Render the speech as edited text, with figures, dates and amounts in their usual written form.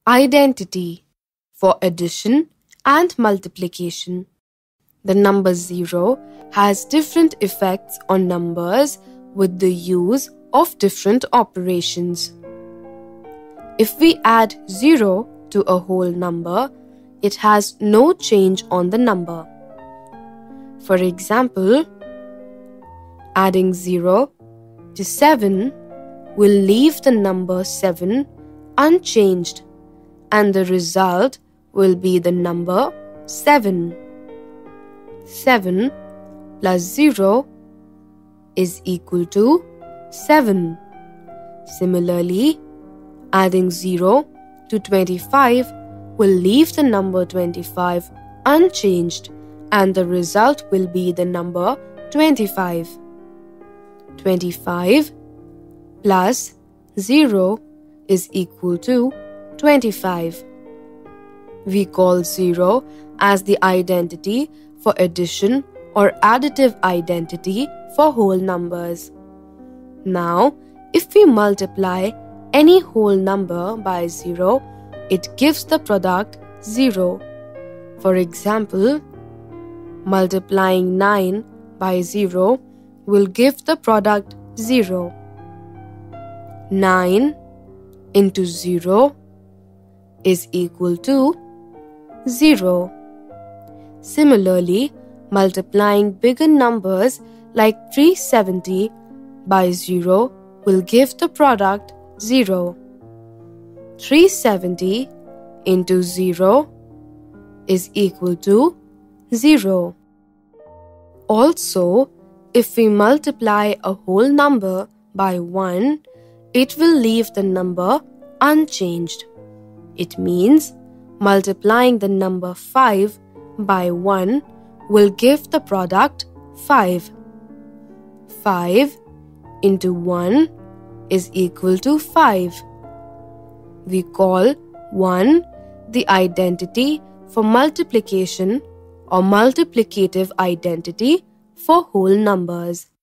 Identity for addition and multiplication. The number 0 has different effects on numbers with the use of different operations. If we add 0 to a whole number, it has no change on the number. For example, adding 0 to 7 will leave the number 7 unchanged, and the result will be the number 7. 7 plus 0 is equal to 7. Similarly, adding 0 to 25 will leave the number 25 unchanged, and the result will be the number 25. 25 plus 0 is equal to 25. We call 0 as the identity for addition or additive identity for whole numbers. Now, if we multiply any whole number by 0, it gives the product 0. For example, multiplying 9 by 0 will give the product 0. 9 into 0 is equal to 0. Similarly, multiplying bigger numbers like 370 by 0 will give the product 0. 370 into 0 is equal to 0. Also, if we multiply a whole number by 1, it will leave the number unchanged. It means multiplying the number 5 by 1 will give the product 5. 5 into 1 is equal to 5. We call 1 the identity for multiplication or multiplicative identity for whole numbers.